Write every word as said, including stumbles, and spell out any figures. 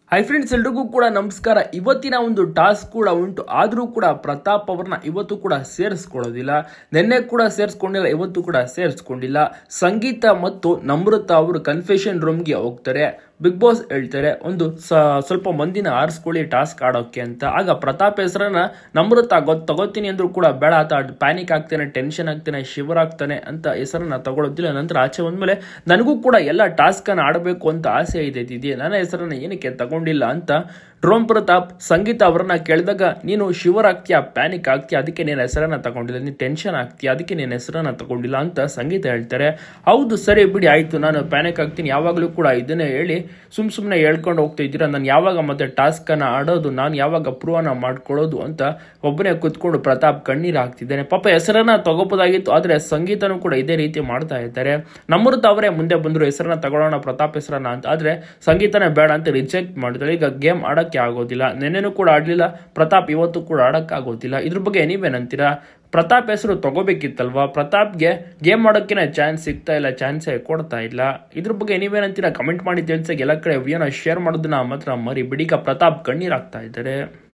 Hi friends, ಎಲ್ರಿಗೂ ಕೂಡ ನಮಸ್ಕಾರ. ಇವತ್ತಿನ ಒಂದು ಟಾಸ್ಕ್ ಕೂಡ ಉಂಟು. ಆದರೂ ಕೂಡ ಪ್ರತಾಪ್ ಅವ್ರನ್ನ ಇವತ್ತು ಕೂಡ ಸೇರಿಸ್ಕೊಳ್ಳೋದಿಲ್ಲ. ನಿನ್ನೆ ಕೂಡ ಸೇರಿಸ್ಕೊಂಡಿಲ್ಲ, ಇವತ್ತು ಕೂಡ ಸೇರಿಸ್ಕೊಂಡಿಲ್ಲ. ಸಂಗೀತ ಮತ್ತು ನಮ್ರತಾ ಅವರು ಕನ್ಫೆಷನ್ ರೂಮ್ಗೆ ಹೋಗ್ತಾರೆ. ಬಿಗ್ ಬಾಸ್ ಹೇಳ್ತಾರೆ ಒಂದು ಸ್ವಲ್ಪ ಮಂದಿನ ಆರಿಸ್ಕೊಳ್ಳಿ ಟಾಸ್ಕ್ ಆಡೋಕೆ ಅಂತ. ಆಗ ಪ್ರತಾಪ್ ಹೆಸರನ್ನ ನಮ್ರತಾ ಗೊತ್ತು ತಗೋತೀನಿ ಅಂದ್ರೂ ಕೂಡ ಬೇಡ, ಆತ ಪ್ಯಾನಿಕ್ ಆಗ್ತಾನೆ, ಟೆನ್ಷನ್ ಆಗ್ತಾನೆ, ಶಿವರ್ ಆಗ್ತಾನೆ ಅಂತ ಹೆಸರನ್ನ ತಗೊಳ್ಳೋದಿಲ್ಲ. ನಂತರ ಆಚೆ ಬಂದ್ಮೇಲೆ ನನಗೂ ಕೂಡ ಎಲ್ಲ ಟಾಸ್ಕ್ ಅನ್ನ ಆಡಬೇಕು ಅಂತ ಆಸೆ ಇದೆ, ನನ್ನ ಹೆಸರನ್ನ ಏನಕ್ಕೆ ತಗೊಂಡಿಲ್ಲ ಅಂತ ಡ್ರೋಮ್ ಪ್ರತಾಪ್ ಸಂಗೀತ ಅವರನ್ನ ಕೇಳಿದಾಗ, ನೀನು ಶಿವರ್ ಆಗ್ತೀಯಾ, ಪ್ಯಾನಿಕ್ ಆಗ್ತೀಯಾ, ಅದಕ್ಕೆ ನೀನು ಹೆಸರನ್ನ ತಗೊಂಡಿಲ್ಲ, ನೀನು ಟೆನ್ಷನ್ ಆಗ್ತೀಯಾ, ಅದಕ್ಕೆ ನೀನು ಹೆಸರನ್ನ ತಗೊಂಡಿಲ್ಲ ಅಂತ ಸಂಗೀತ ಹೇಳ್ತಾರೆ. ಹೌದು ಸರಿ ಬಿಡಿ, ಆಯ್ತು, ನಾನು ಪ್ಯಾನಿಕ್ ಆಗ್ತೀನಿ, ಯಾವಾಗಲೂ ಕೂಡ ಇದನ್ನೇ ಹೇಳಿ ಸುಮ್ ಸುಮ್ಮನೆ ಹೇಳ್ಕೊಂಡು ಹೋಗ್ತಾ ಇದ್ದೀರಾ, ನಾನು ಯಾವಾಗ ಮತ್ತೆ ಟಾಸ್ಕ್ ಅನ್ನ ಆಡೋದು, ನಾನು ಯಾವಾಗ ಪ್ರೂವ್ ಅನ್ನ ಮಾಡ್ಕೊಳ್ಳೋದು ಅಂತ ಒಬ್ಬನೇ ಕುತ್ಕೊಂಡು ಪ್ರತಾಪ್ ಕಣ್ಣೀರು ಹಾಕ್ತಿದ್ದೇನೆ. ಪಾಪ ಹೆಸರನ್ನ ತಗೋಬೋದಾಗಿತ್ತು, ಆದ್ರೆ ಸಂಗೀತನೂ ಕೂಡ ಇದೇ ರೀತಿ ಮಾಡ್ತಾ ಇದ್ದಾರೆ. ನಮ್ರತಾ ಅವರೇ ಮುಂದೆ ಬಂದ್ರು ಹೆಸರನ್ನ ತಗೊಳ್ಳೋಣ ಪ್ರತಾಪ್ ಹೆಸರನ್ನ ಅಂತ, ಆದ್ರೆ ಸಂಗೀತನೇ ಬೇಡ ಅಂತ ರಿಜೆಕ್ಟ್ ಮಾಡಿದ್ರೆ ಈಗ ಗೇಮ್ ಆಡಕ್ಕೆ ಆಗೋದಿಲ್ಲ. ನೆನ್ನೆನೂ ಕೂಡ ಆಡ್ಲಿಲ್ಲ ಪ್ರತಾಪ್, ಇವತ್ತು ಕೂಡ ಆಡಕ್ ಆಗೋದಿಲ್ಲ. ಇದ್ರ ಬಗ್ಗೆ ನೀವೇನಂತೀರಾ? ಪ್ರತಾಪ್ ಹೆಸರು ತಗೋಬೇಕಿತ್ತಲ್ವಾ? ಪ್ರತಾಪ್ಗೆ ಗೇಮ್ ಮಾಡೋಕ್ಕಿನ ಚಾನ್ಸ್ ಸಿಗ್ತಾ ಇಲ್ಲ, ಚಾನ್ಸೇ ಕೊಡ್ತಾ ಇಲ್ಲ. ಇದ್ರ ಬಗ್ಗೆ ನೀವೇನಂತೀರಾ? ಕಮೆಂಟ್ ಮಾಡಿ ತಿಳಿಸಿ. ಎಲ್ಲ ಕಡೆ ವಿಡಿಯೋನ ಶೇರ್ ಮಾಡೋದನ್ನ ಮಾತ್ರ ಮರಿಬೇಡಿ. ಈಗ ಪ್ರತಾಪ್ ಕಣ್ಣೀರ್ ಆಗ್ತಾ ಇದ್ದಾರೆ.